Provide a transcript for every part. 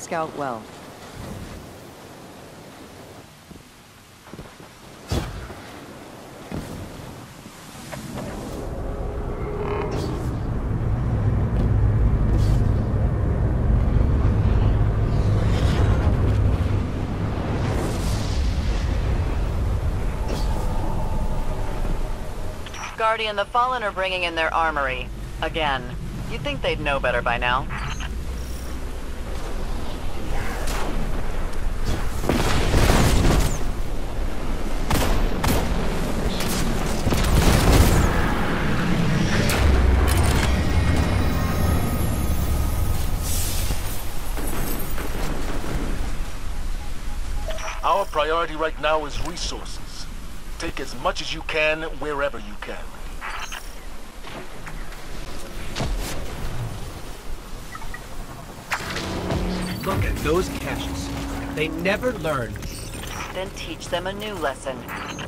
scout well. Guardian, the Fallen are bringing in their armory. Again. You'd think they'd know better by now. Our priority right now is resources. Take as much as you can, wherever you can. Look at those caches. They never learn. Then teach them a new lesson.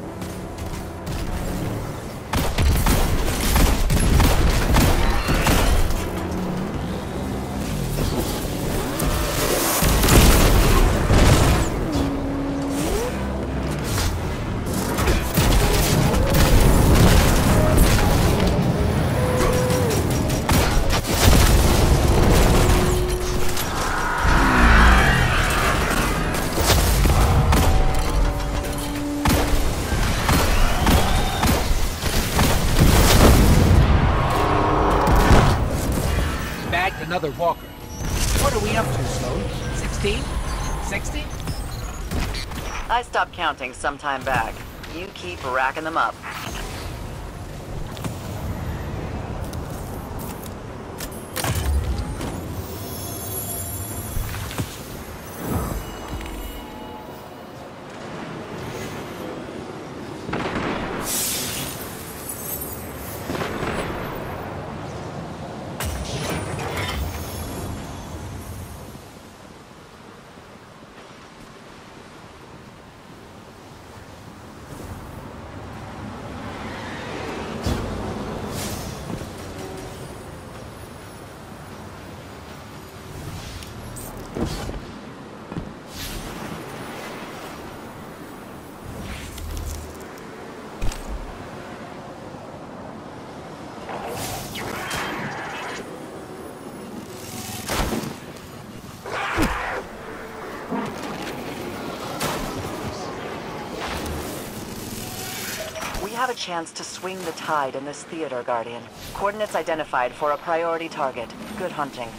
Another walker. What are we up to, Sloan? 16? 60? I stopped counting some time back. You keep racking them up. We have a chance to swing the tide in this theater, Guardian. Coordinates identified for a priority target. Good hunting.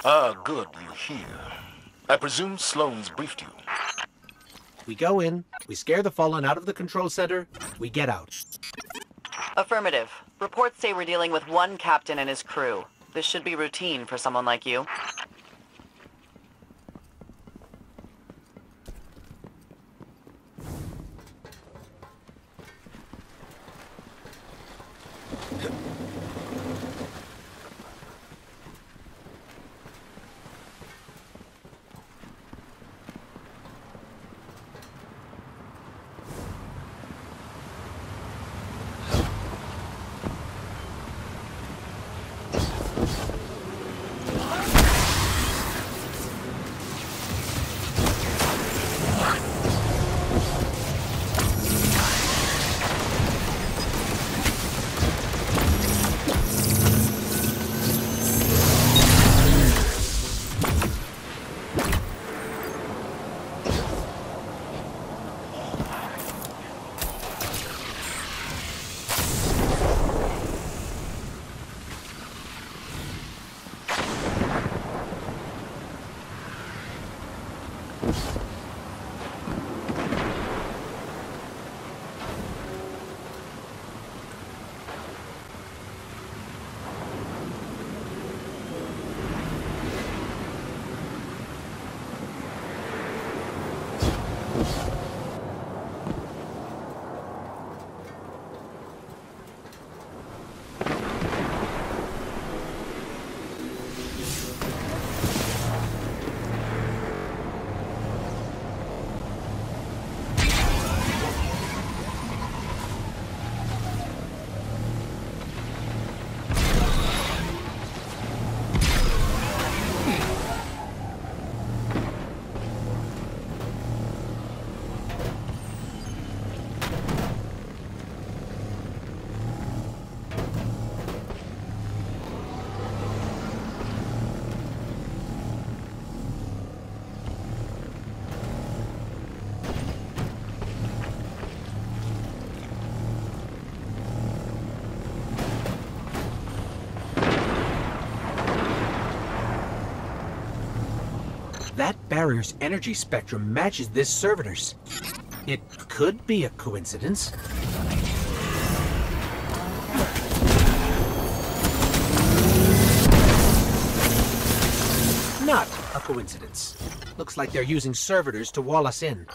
Ah, good, you're here. I presume Sloane's briefed you. We go in, we scare the Fallen out of the control center, we get out. Affirmative. Reports say we're dealing with one captain and his crew. This should be routine for someone like you. That barrier's energy spectrum matches this servitor's. It could be a coincidence. Not a coincidence. Looks like they're using servitors to wall us in.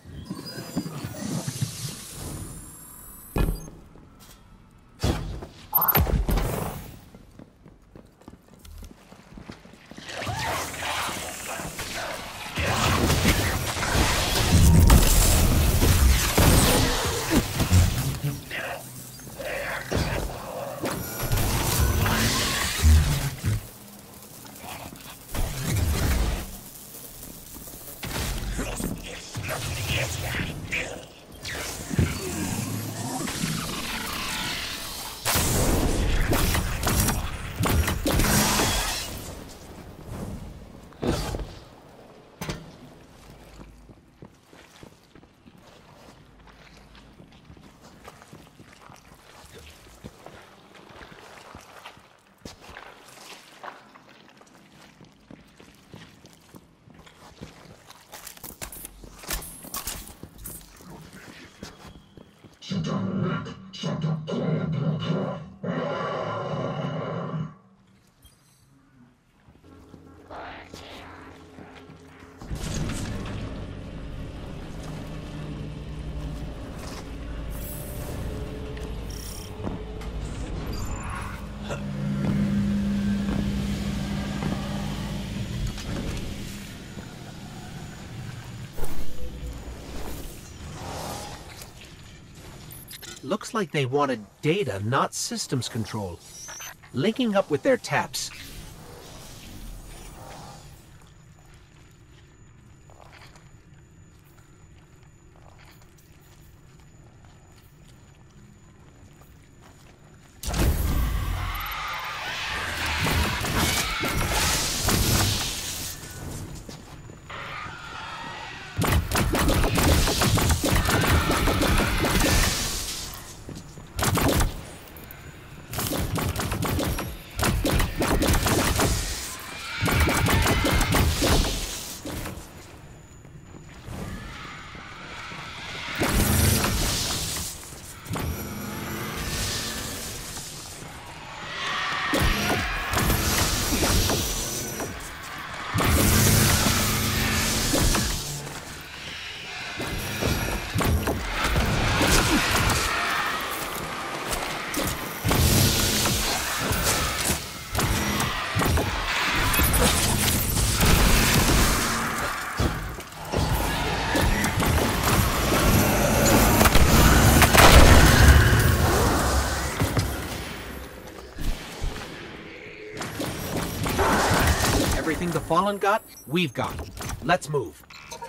Looks like they wanted data, not systems control. Linking up with their taps. Mullen got, we've got. Let's move.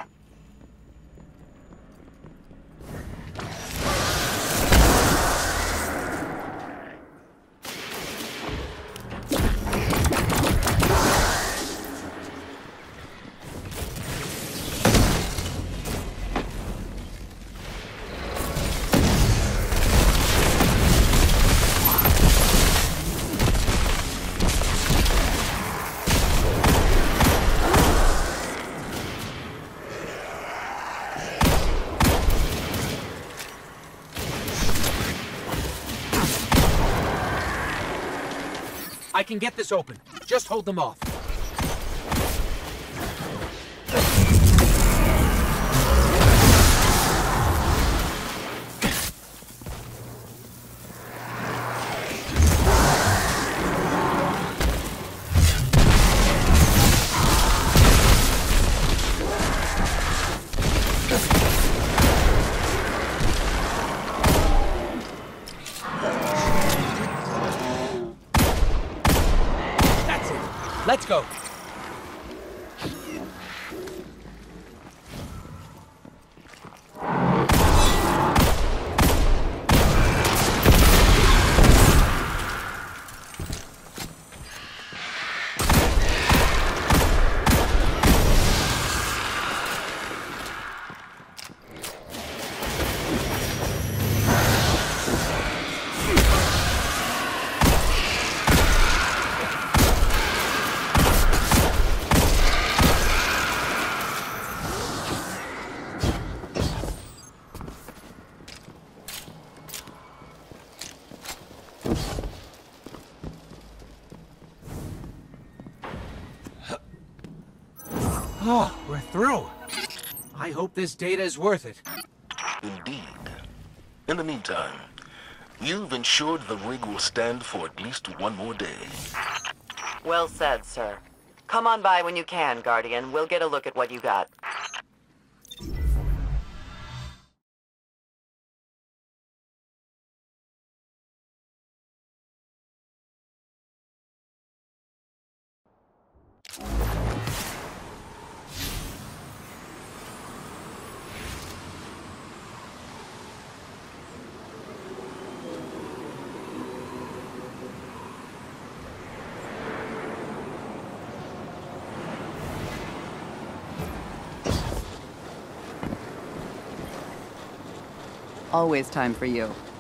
I can get this open. Just hold them off. Let's go. Oh, we're through. I hope this data is worth it. Indeed. In the meantime, you've ensured the rig will stand for at least one more day. Well said, sir. Come on by when you can, Guardian. We'll get a look at what you got. Always time for you.